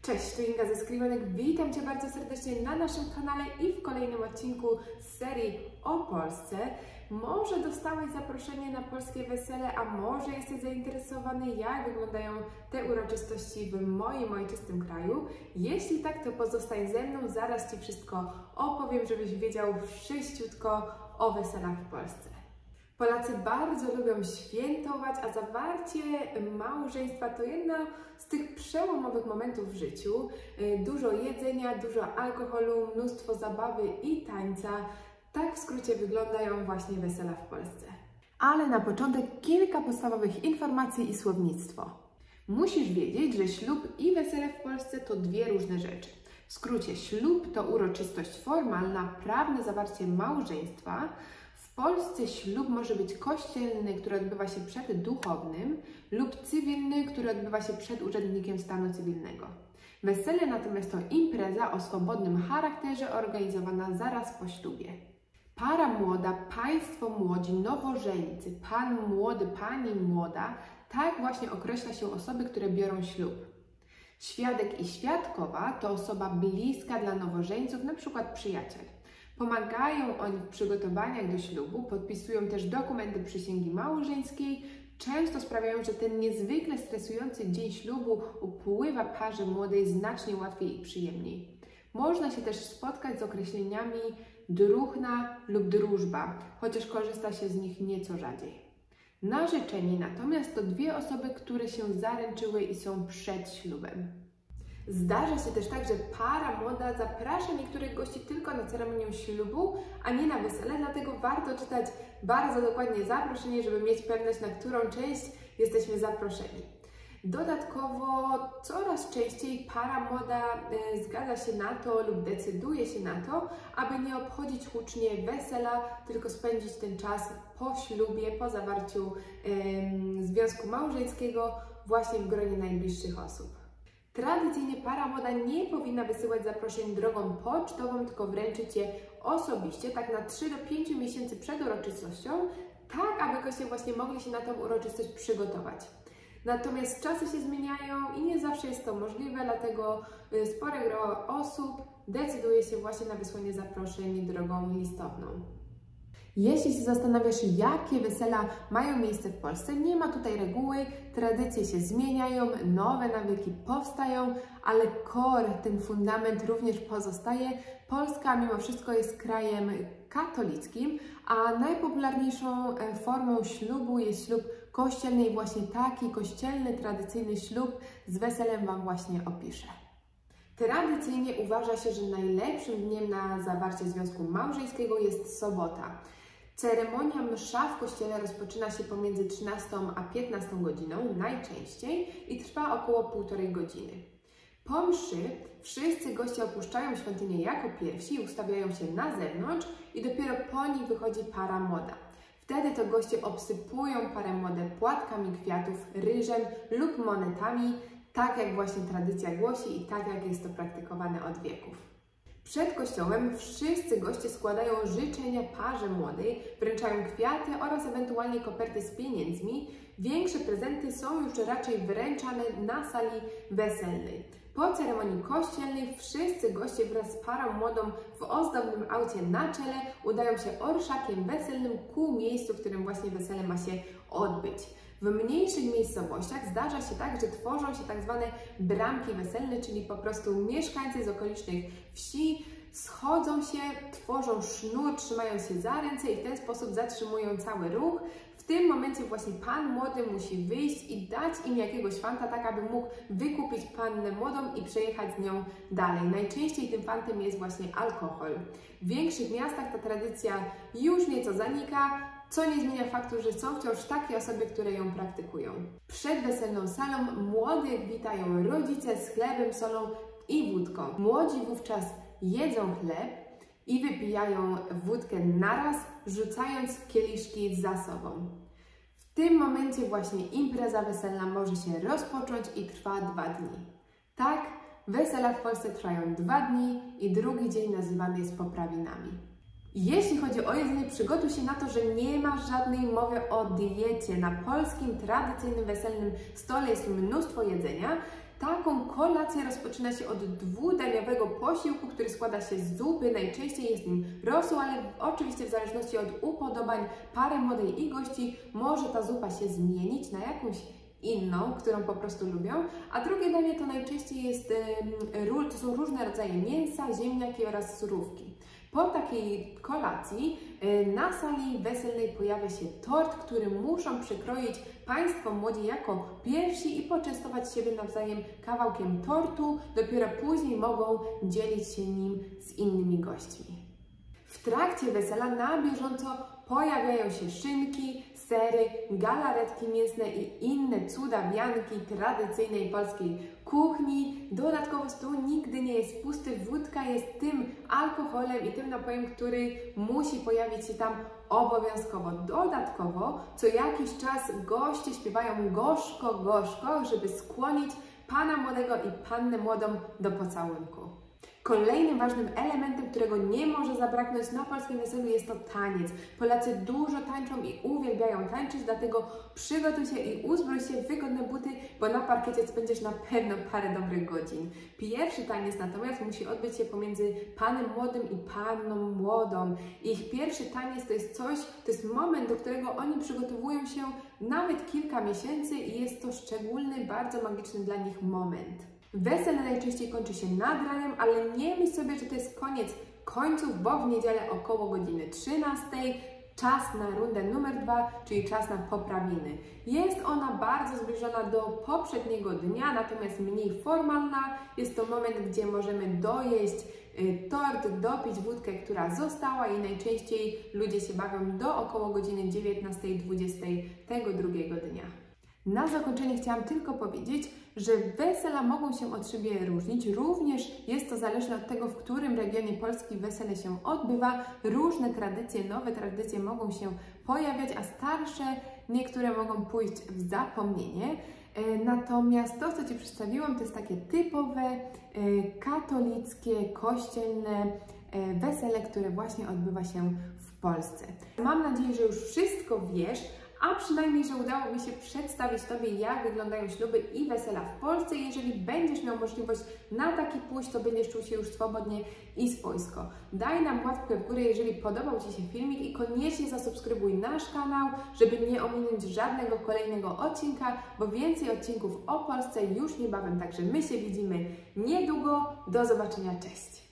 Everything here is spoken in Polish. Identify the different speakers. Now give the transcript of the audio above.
Speaker 1: Cześć, tu Inga ze Skrivenek. Witam Cię bardzo serdecznie na naszym kanale i w kolejnym odcinku z serii o Polsce. Może dostałeś zaproszenie na polskie wesele, a może jesteś zainteresowany, jak wyglądają te uroczystości w moim ojczystym kraju. Jeśli tak, to pozostań ze mną, zaraz Ci wszystko opowiem, żebyś wiedział wszyściutko o weselach w Polsce. Polacy bardzo lubią świętować, a zawarcie małżeństwa to jedno z tych przełomowych momentów w życiu. Dużo jedzenia, dużo alkoholu, mnóstwo zabawy i tańca. Tak w skrócie wyglądają właśnie wesela w Polsce. Ale na początek kilka podstawowych informacji i słownictwo. Musisz wiedzieć, że ślub i wesele w Polsce to dwie różne rzeczy. W skrócie, ślub to uroczystość formalna, prawne zawarcie małżeństwa. W Polsce ślub może być kościelny, który odbywa się przed duchownym, lub cywilny, który odbywa się przed urzędnikiem stanu cywilnego. Wesele natomiast to impreza o swobodnym charakterze organizowana zaraz po ślubie. Para młoda, państwo młodzi, nowożeńcy, pan młody, pani młoda, tak właśnie określa się osoby, które biorą ślub. Świadek i świadkowa to osoba bliska dla nowożeńców, np. przyjaciel. Pomagają oni w przygotowaniach do ślubu, podpisują też dokumenty przysięgi małżeńskiej, często sprawiają, że ten niezwykle stresujący dzień ślubu upływa parze młodej znacznie łatwiej i przyjemniej. Można się też spotkać z określeniami druchna lub drużba, chociaż korzysta się z nich nieco rzadziej. Narzeczeni natomiast to dwie osoby, które się zaręczyły i są przed ślubem. Zdarza się też tak, że para młoda zaprasza niektórych gości tylko na ceremonię ślubu, a nie na wesele, dlatego warto czytać bardzo dokładnie zaproszenie, żeby mieć pewność, na którą część jesteśmy zaproszeni. Dodatkowo coraz częściej para młoda zgadza się na to lub decyduje się na to, aby nie obchodzić hucznie wesela, tylko spędzić ten czas po ślubie, po zawarciu związku małżeńskiego właśnie w gronie najbliższych osób. Tradycyjnie para młoda nie powinna wysyłać zaproszeń drogą pocztową, tylko wręczyć je osobiście, tak na 3 do 5 miesięcy przed uroczystością, tak aby goście właśnie mogli się na tę uroczystość przygotować. Natomiast czasy się zmieniają i nie zawsze jest to możliwe, dlatego spore grono osób decyduje się właśnie na wysłanie zaproszeń drogą listowną. Jeśli się zastanawiasz, jakie wesela mają miejsce w Polsce, nie ma tutaj reguły, tradycje się zmieniają, nowe nawyki powstają, ale core, ten fundament również pozostaje. Polska mimo wszystko jest krajem katolickim, a najpopularniejszą formą ślubu jest ślub kościelny i właśnie taki kościelny, tradycyjny ślub z weselem Wam właśnie opiszę. Tradycyjnie uważa się, że najlepszym dniem na zawarcie związku małżeńskiego jest sobota. Ceremonia msza w kościele rozpoczyna się pomiędzy 13 a 15 godziną najczęściej i trwa około 1,5 godziny. Po mszy wszyscy goście opuszczają świątynię jako pierwsi, ustawiają się na zewnątrz i dopiero po nich wychodzi para młoda. Wtedy to goście obsypują parę młode płatkami kwiatów, ryżem lub monetami, tak jak właśnie tradycja głosi i tak jak jest to praktykowane od wieków. Przed kościołem wszyscy goście składają życzenia parze młodej, wręczają kwiaty oraz ewentualnie koperty z pieniędzmi. Większe prezenty są już raczej wręczane na sali weselnej. Po ceremonii kościelnej wszyscy goście wraz z parą młodą w ozdobnym aucie na czele udają się orszakiem weselnym ku miejscu, w którym właśnie wesele ma się odbyć. W mniejszych miejscowościach zdarza się tak, że tworzą się tak zwane bramki weselne, czyli po prostu mieszkańcy z okolicznych wsi schodzą się, tworzą sznur, trzymając się za ręce i w ten sposób zatrzymują cały ruch. W tym momencie właśnie pan młody musi wyjść i dać im jakiegoś fanta, tak aby mógł wykupić pannę młodą i przejechać z nią dalej. Najczęściej tym fantem jest właśnie alkohol. W większych miastach ta tradycja już nieco zanika, co nie zmienia faktu, że są wciąż takie osoby, które ją praktykują. Przed weselną salą młodych witają rodzice z chlebem, solą i wódką. Młodzi wówczas jedzą chleb i wypijają wódkę naraz, rzucając kieliszki za sobą. W tym momencie właśnie impreza weselna może się rozpocząć i trwa 2 dni. Tak, wesela w Polsce trwają 2 dni i drugi dzień nazywany jest poprawinami. Jeśli chodzi o jedzenie, przygotuj się na to, że nie ma żadnej mowy o diecie. Na polskim, tradycyjnym, weselnym stole jest mnóstwo jedzenia, Taką kolację rozpoczyna się od dwudaniowego posiłku, który składa się z zupy, najczęściej jest nim rosół, ale oczywiście w zależności od upodobań pary młodej i gości może ta zupa się zmienić na jakąś inną, którą po prostu lubią, a drugie danie to najczęściej to są różne rodzaje mięsa, ziemniaki oraz surówki. Po takiej kolacji na sali weselnej pojawia się tort, który muszą przykroić Państwo młodzi jako pierwsi i poczęstować siebie nawzajem kawałkiem tortu, dopiero później mogą dzielić się nim z innymi gośćmi. W trakcie wesela na bieżąco pojawiają się szynki, sery, galaretki mięsne i inne cudawianki tradycyjnej polskiej kuchni. Dodatkowo stół nigdy nie jest pusty, wódka jest tym alkoholem i tym napojem, który musi pojawić się tam obowiązkowo. Dodatkowo co jakiś czas goście śpiewają gorzko, gorzko, żeby skłonić pana młodego i pannę młodą do pocałunku. Kolejnym ważnym elementem, którego nie może zabraknąć na polskim weselu, jest to taniec. Polacy dużo tańczą i uwielbiają tańczyć, dlatego przygotuj się i uzbrój się w wygodne buty, bo na parkiecie spędzisz na pewno parę dobrych godzin. Pierwszy taniec natomiast musi odbyć się pomiędzy panem młodym i panną młodą. Ich pierwszy taniec to jest moment, do którego oni przygotowują się nawet kilka miesięcy i jest to szczególny, bardzo magiczny dla nich moment. Wesele najczęściej kończy się nad ranem, ale nie myśl sobie, że to jest koniec końców, bo w niedzielę około godziny 13 czas na rundę numer 2, czyli czas na poprawiny. Jest ona bardzo zbliżona do poprzedniego dnia, natomiast mniej formalna. Jest to moment, gdzie możemy dojeść tort, dopić wódkę, która została i najczęściej ludzie się bawią do około godziny 19-20 tego drugiego dnia. Na zakończenie chciałam tylko powiedzieć, że wesela mogą się od siebie różnić. Również jest to zależne od tego, w którym regionie Polski wesele się odbywa. Różne tradycje, nowe tradycje mogą się pojawiać, a starsze niektóre mogą pójść w zapomnienie. Natomiast to, co Ci przedstawiłam, to jest takie typowe katolickie, kościelne wesele, które właśnie odbywa się w Polsce. Mam nadzieję, że już wszystko wiesz, a przynajmniej, że udało mi się przedstawić Tobie, jak wyglądają śluby i wesela w Polsce. Jeżeli będziesz miał możliwość na taki pójść, to będziesz czuł się już swobodnie i swojsko. Daj nam łapkę w górę, jeżeli podobał Ci się filmik i koniecznie zasubskrybuj nasz kanał, żeby nie ominąć żadnego kolejnego odcinka, bo więcej odcinków o Polsce już niebawem. Także my się widzimy niedługo. Do zobaczenia, cześć!